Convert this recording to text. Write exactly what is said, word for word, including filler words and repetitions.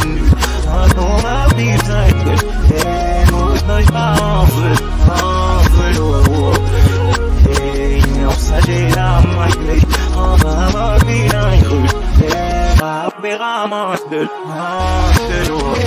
não há vida, é nos dois palavras, palavras, é não exagerar mais, é a vida, é a pegar mais, mais,